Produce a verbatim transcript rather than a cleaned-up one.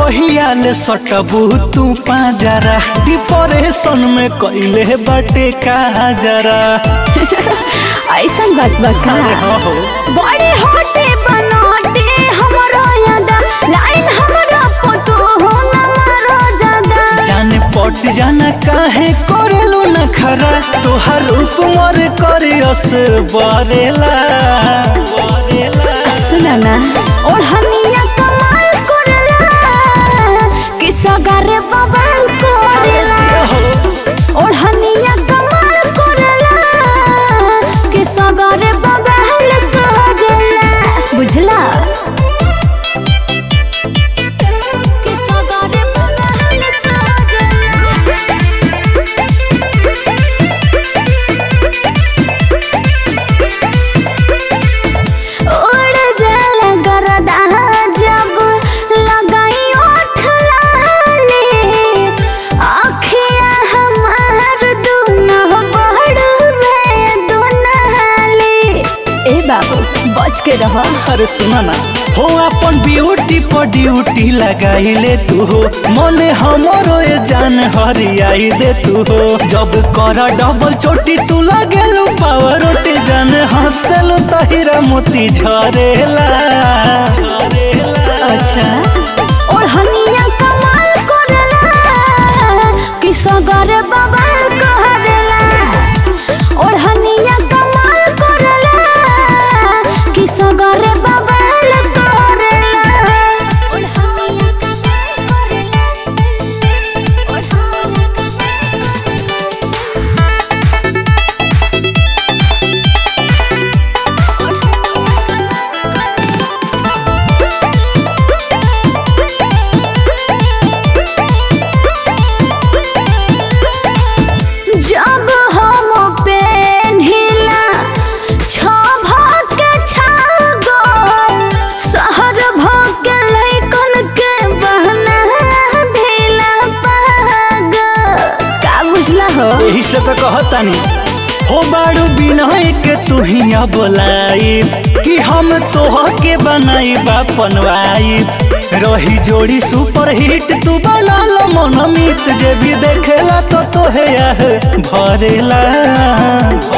कहिया ले सटबू तू पाजरा डिप्रेशन में कइले बटे का जरा ऐसा बात बता बड़े होटे बनाटे हमरा याद लाइन हमरा फोटो हो न मारो ज्यादा जाने पट जाना काहे करेलू न खरा तोहर रूप मोर करियस बरेला बरेला सुना ना ओढ़निया कमाल करला कि सगारे बवाल करला ओढ़निया कमाल करला कि सगारे बवाल करला बुझला कि सगारे बवाल बच के रहा। अरे सुना ना हो अपन ब्यूटी पर ड्यूटी लगाइले तू हो मने हमरो ये जान हरियाई दे तू हो जब कर डबल चोटी तू लगेलू पावर रोटी जान हंसलू तहिरा मोती झरेला झरेला अच्छा और हनिया कमाल करला कि सगारे बवाल करला और हनिया कमाल करला कि सगारे बवाल करला और हनिया कमाल करला और जब हम पेन हिला छभ के छागो शहर भग लइकन के बहना भेला पाग का बुझला हो यही से तो कहतानी हो बाड़ू बिनय के तू हिया बोलाई कि हम तोह के बनाई बनवाई रही जोड़ी सुपर हिट तू बना लो मनमीत जे भी देखेला तो तोहे भरेला